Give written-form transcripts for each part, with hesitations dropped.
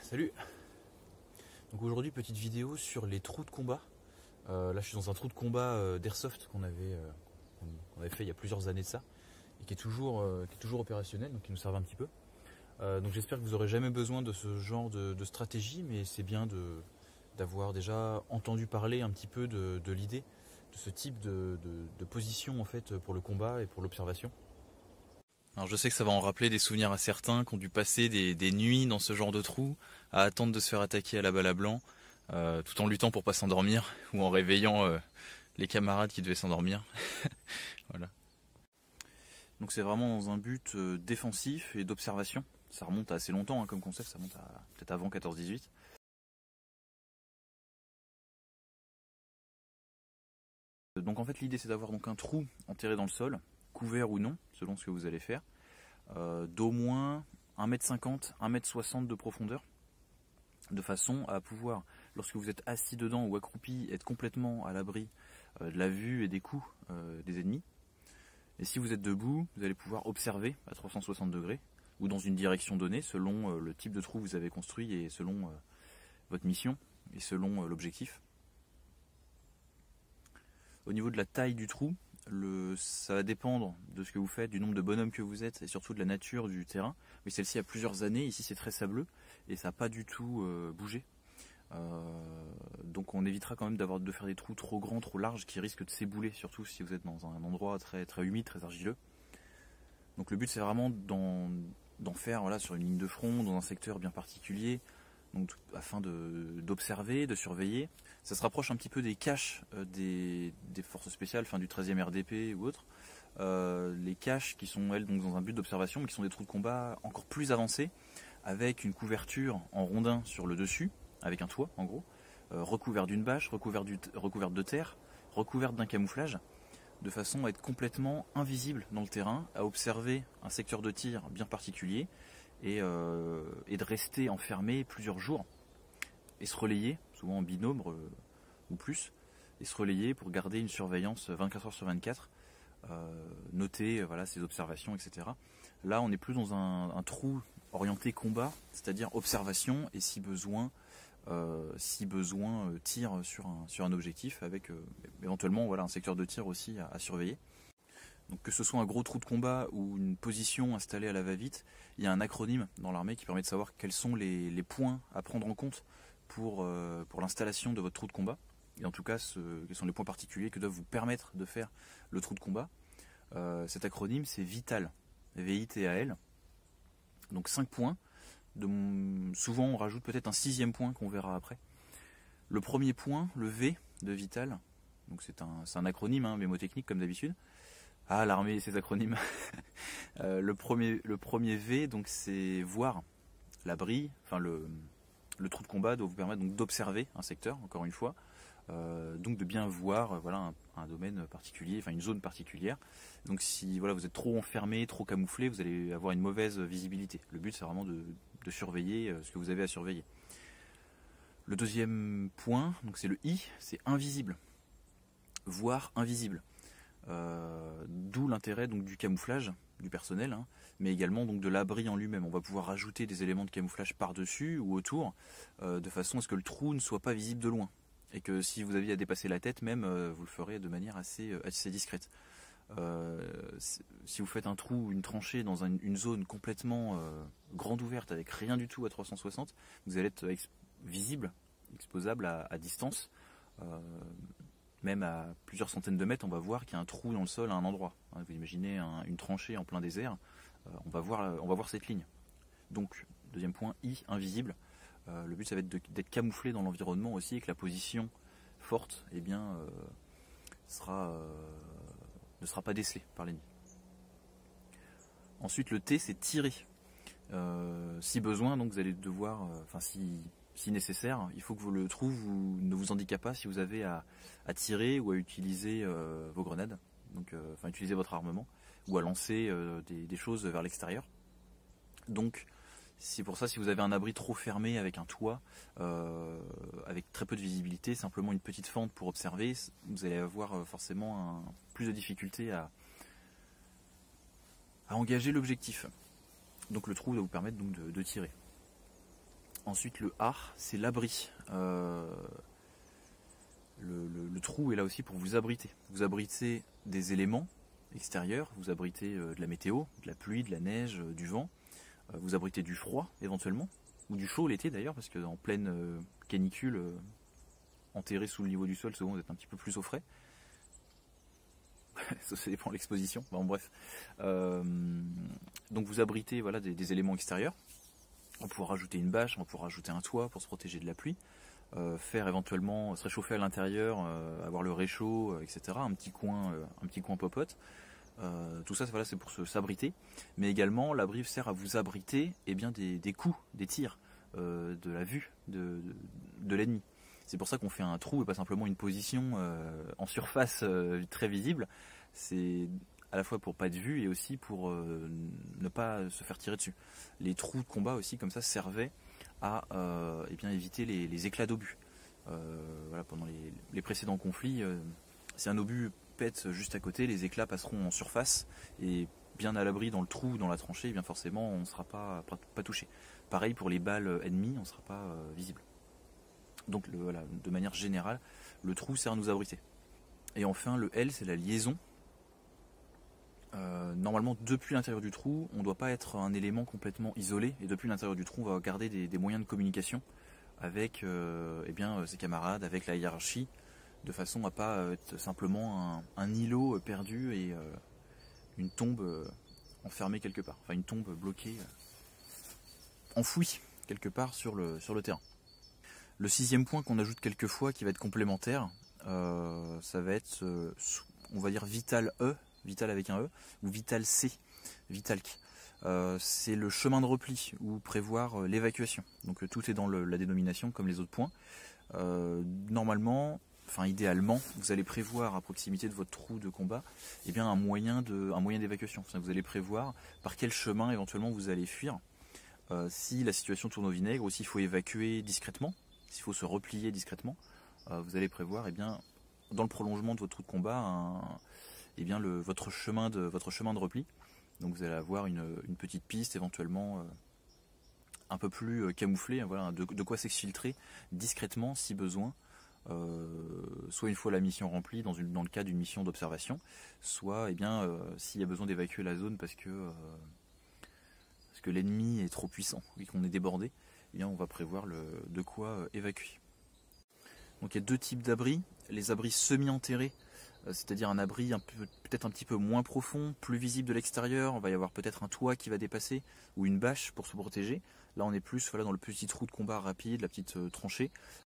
Salut. Donc aujourd'hui petite vidéo sur les trous de combat. Là je suis dans un trou de combat d'airsoft qu'on avait fait il y a plusieurs années de ça et qui est toujours opérationnel, donc qui nous servait un petit peu. Donc j'espère que vous n'aurez jamais besoin de ce genre de stratégie, mais c'est bien d'avoir déjà entendu parler un petit peu de l'idée de ce type de position en fait pour le combat et pour l'observation. Alors je sais que ça va en rappeler des souvenirs à certains qui ont dû passer des nuits dans ce genre de trou à attendre de se faire attaquer à la balle à blanc, tout en luttant pour pas s'endormir ou en réveillant les camarades qui devaient s'endormir. Voilà. Donc c'est vraiment dans un but défensif et d'observation. Ça remonte à assez longtemps hein, comme concept, ça remonte à peut-être avant 14-18. Donc en fait l'idée c'est d'avoir donc un trou enterré dans le sol, couvert ou non, selon ce que vous allez faire, d'au moins 1m50, 1m60 de profondeur, de façon à pouvoir, lorsque vous êtes assis dedans ou accroupi, être complètement à l'abri de la vue et des coups des ennemis. Et si vous êtes debout, vous allez pouvoir observer à 360 degrés, ou dans une direction donnée, selon le type de trou que vous avez construit et selon votre mission et selon l'objectif. Au niveau de la taille du trou, ça va dépendre de ce que vous faites, du nombre de bonhommes que vous êtes et surtout de la nature du terrain. Mais celle-ci a plusieurs années, ici c'est très sableux et ça n'a pas du tout bougé. Donc on évitera quand même de faire des trous trop grands, trop larges qui risquent de s'ébouler, surtout si vous êtes dans un endroit très, très humide, très argileux. Donc le but c'est vraiment d'en faire voilà, sur une ligne de front, dans un secteur bien particulier, donc, afin d'observer, de surveiller. Ça se rapproche un petit peu des caches des forces spéciales, enfin du 13e RDP ou autre. Les caches qui sont elles donc dans un but d'observation, mais qui sont des trous de combat encore plus avancés, avec une couverture en rondin sur le dessus, avec un toit en gros, recouvert d'une bâche, recouverte de terre, recouverte d'un camouflage, de façon à être complètement invisible dans le terrain, à observer un secteur de tir bien particulier, et de rester enfermé plusieurs jours et se relayer, souvent en binôme ou plus, et se relayer pour garder une surveillance 24 heures sur 24, noter voilà, ses observations, etc. Là on est plus dans un trou orienté combat, c'est-à-dire observation et si besoin tir sur un objectif avec éventuellement voilà, un secteur de tir aussi à surveiller. Donc que ce soit un gros trou de combat ou une position installée à la va-vite, il y a un acronyme dans l'armée qui permet de savoir quels sont les points à prendre en compte pour l'installation de votre trou de combat. Et en tout cas, quels sont les points particuliers que doivent vous permettre de faire le trou de combat. Cet acronyme, c'est VITAL, V-I-T-A-L. Donc 5 points. Souvent, on rajoute peut-être un 6e point qu'on verra après. Le premier point, le V de VITAL, donc c'est un acronyme, hein, mémotechnique comme d'habitude. Ah, l'armée et ses acronymes. Le premier V, donc c'est voir l'abri, enfin le trou de combat doit vous permettre donc d'observer un secteur, encore une fois, donc de bien voir voilà, un domaine particulier, enfin une zone particulière. Donc si voilà, vous êtes trop enfermé, trop camouflé, vous allez avoir une mauvaise visibilité. Le but c'est vraiment de surveiller ce que vous avez à surveiller. Le deuxième point, donc c'est le I, c'est invisible. Voir invisible. D'où l'intérêt donc du camouflage du personnel, hein, mais également donc de l'abri en lui-même. On va pouvoir rajouter des éléments de camouflage par-dessus ou autour, de façon à ce que le trou ne soit pas visible de loin. Et que si vous aviez à dépasser la tête même, vous le ferez de manière assez discrète. Si vous faites un trou, une tranchée dans une zone complètement grande ouverte avec rien du tout à 360, vous allez être visible, exposable à distance. Même à plusieurs centaines de mètres, on va voir qu'il y a un trou dans le sol à un endroit. Vous imaginez une tranchée en plein désert, on va voir cette ligne. Donc, deuxième point, I, invisible. Le but, ça va être d'être camouflé dans l'environnement aussi, et que la position forte eh bien, ne sera pas décelée par l'ennemi. Ensuite, le T, c'est tirer. Si besoin, donc vous allez devoir, si nécessaire, il faut que le trou ne vous handicape pas si vous avez à tirer ou à utiliser vos grenades, donc utiliser votre armement ou à lancer des choses vers l'extérieur. Donc c'est pour ça, si vous avez un abri trop fermé avec un toit, avec très peu de visibilité, simplement une petite fente pour observer, vous allez avoir forcément plus de difficultés à engager l'objectif. Donc le trou doit vous permettre donc de tirer. Ensuite le A, c'est l'abri. Le trou est là aussi pour vous abriter. Vous abritez des éléments extérieurs, vous abritez de la météo, de la pluie, de la neige, du vent, vous abritez du froid éventuellement, ou du chaud l'été d'ailleurs, parce qu'en pleine canicule, enterré sous le niveau du sol, souvent vous êtes un petit peu plus au frais. Ça dépend de l'exposition, bon, bref. Donc vous abritez voilà, des éléments extérieurs. On pourra rajouter une bâche, on pourra rajouter un toit pour se protéger de la pluie. Faire éventuellement se réchauffer à l'intérieur, avoir le réchaud, etc. Un petit coin popote. Tout ça voilà, c'est pour s'abriter. Mais également l'abri sert à vous abriter des coups, des tirs, de la vue de l'ennemi. C'est pour ça qu'on fait un trou et pas simplement une position en surface très visible. C'est à la fois pour pas de vue et aussi pour ne pas se faire tirer dessus. Les trous de combat aussi comme ça servaient à éviter les éclats d'obus. Voilà, pendant les précédents conflits, si un obus pète juste à côté, les éclats passeront en surface et bien à l'abri dans le trou, dans la tranchée, bien forcément on ne sera pas touché. Pareil pour les balles ennemies, on ne sera pas visible. Donc voilà, de manière générale, le trou sert à nous abriter. Et enfin le L, c'est la liaison. Normalement depuis l'intérieur du trou, on ne doit pas être un élément complètement isolé, et depuis l'intérieur du trou on va garder des moyens de communication avec ses camarades, avec la hiérarchie, de façon à pas être simplement un îlot perdu et une tombe enfermée quelque part, enfin une tombe bloquée, enfouie quelque part sur le terrain. Le sixième point qu'on ajoute quelquefois qui va être complémentaire, ça va être, on va dire Vital E, Vital avec un E, ou Vital C, Vitalc. C'est le chemin de repli ou prévoir l'évacuation. Donc tout est dans la dénomination comme les autres points. Normalement, enfin idéalement, vous allez prévoir à proximité de votre trou de combat un moyen d'évacuation. Vous allez prévoir par quel chemin éventuellement vous allez fuir. Si la situation tourne au vinaigre ou s'il faut évacuer discrètement, s'il faut se replier discrètement, vous allez prévoir dans le prolongement de votre trou de combat votre chemin de repli. Donc vous allez avoir une petite piste éventuellement un peu plus camouflée, voilà, de quoi s'exfiltrer discrètement si besoin, soit une fois la mission remplie dans le cadre d'une mission d'observation, soit s'il y a besoin d'évacuer la zone parce que l'ennemi est trop puissant et qu'on est débordé, on va prévoir de quoi évacuer. Donc il y a deux types d'abris, les abris semi-enterrés, c'est-à-dire un abri peut-être un petit peu moins profond, plus visible de l'extérieur, on va y avoir peut-être un toit qui va dépasser, ou une bâche pour se protéger. Là on est plus dans le petit trou de combat rapide, la petite tranchée.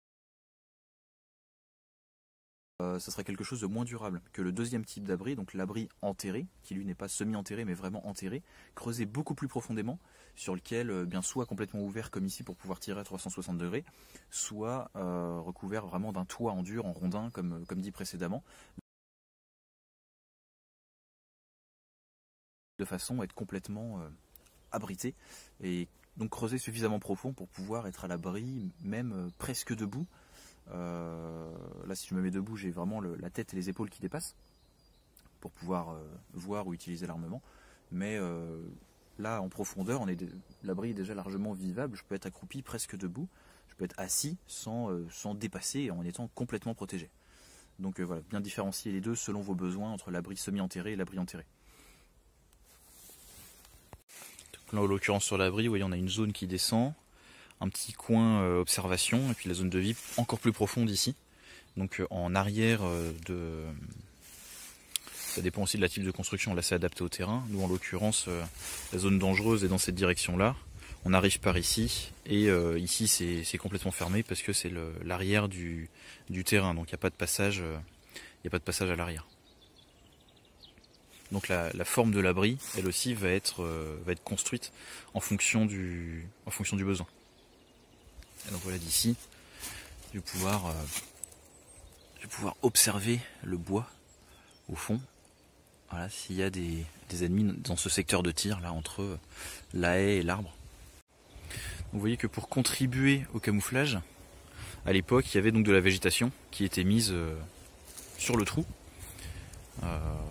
Ça sera quelque chose de moins durable que le deuxième type d'abri, donc l'abri enterré, qui lui n'est pas semi-enterré mais vraiment enterré, creusé beaucoup plus profondément, sur lequel soit complètement ouvert comme ici pour pouvoir tirer à 360 degrés, soit recouvert vraiment d'un toit en dur, en rondin, comme dit précédemment, de façon à être complètement abrité, et donc creuser suffisamment profond pour pouvoir être à l'abri, même presque debout. Là si je me mets debout, j'ai vraiment la tête et les épaules qui dépassent pour pouvoir voir ou utiliser l'armement, mais là en profondeur, l'abri est déjà largement vivable, je peux être accroupi presque debout, je peux être assis sans dépasser, en étant complètement protégé. Donc voilà, bien différencier les deux selon vos besoins entre l'abri semi-enterré et l'abri enterré. Donc là en l'occurrence sur l'abri, vous voyez, on a une zone qui descend, un petit coin observation, et puis la zone de vie encore plus profonde ici. Donc en arrière ça dépend aussi de la type de construction, là c'est adapté au terrain. Nous en l'occurrence, la zone dangereuse est dans cette direction-là. On arrive par ici, et ici c'est complètement fermé parce que c'est l'arrière du terrain, donc il n'y a pas de passage, à l'arrière. Donc la forme de l'abri, elle aussi, va être construite en fonction du besoin. Et donc voilà, d'ici, je vais pouvoir observer le bois au fond. Voilà, s'il y a des ennemis dans ce secteur de tir là entre la haie et l'arbre. Vous voyez que pour contribuer au camouflage, à l'époque, il y avait donc de la végétation qui était mise sur le trou.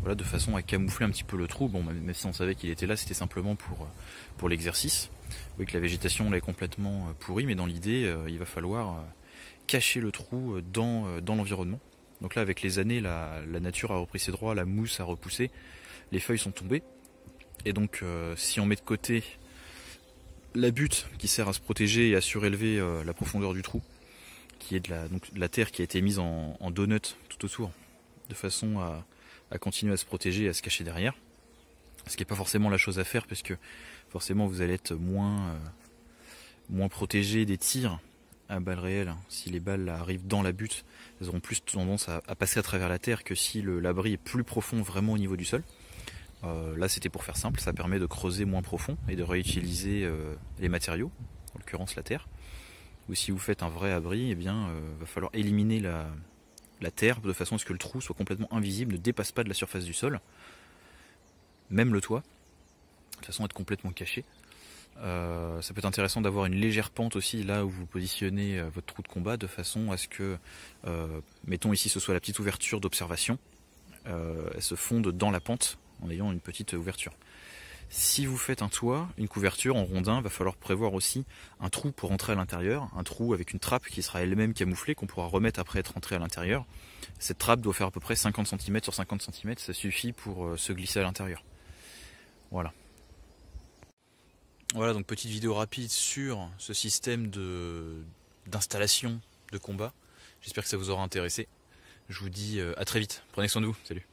voilà, de façon à camoufler un petit peu le trou. Bon, même si on savait qu'il était là, c'était simplement pour l'exercice. Vous voyez que la végétation là est complètement pourrie, mais dans l'idée, il va falloir cacher le trou dans l'environnement. Donc là, avec les années, la nature a repris ses droits, la mousse a repoussé, les feuilles sont tombées. Et donc, si on met de côté la butte qui sert à se protéger et à surélever la profondeur du trou, qui est de la terre qui a été mise en donut tout autour, de façon à continuer à se protéger et à se cacher derrière. Ce qui n'est pas forcément la chose à faire, parce que forcément vous allez être moins protégé des tirs à balles réelles. Si les balles arrivent dans la butte, elles auront plus tendance à passer à travers la terre que si l'abri est plus profond vraiment au niveau du sol. Là c'était pour faire simple, ça permet de creuser moins profond et de réutiliser les matériaux, en l'occurrence la terre. Ou si vous faites un vrai abri, eh bien va falloir éliminer la terre de façon à ce que le trou soit complètement invisible, ne dépasse pas de la surface du sol. Même le toit, de façon à être complètement caché. Ça peut être intéressant d'avoir une légère pente aussi là où vous positionnez votre trou de combat, de façon à ce que, mettons ici ce soit la petite ouverture d'observation, elle se fonde dans la pente en ayant une petite ouverture. Si vous faites un toit, une couverture en rondin, il va falloir prévoir aussi un trou pour entrer à l'intérieur, un trou avec une trappe qui sera elle-même camouflée, qu'on pourra remettre après être entré à l'intérieur. Cette trappe doit faire à peu près 50 cm sur 50 cm, ça suffit pour se glisser à l'intérieur. Voilà. Voilà, donc petite vidéo rapide sur ce système d'installation de combat. J'espère que ça vous aura intéressé. Je vous dis à très vite. Prenez soin de vous. Salut.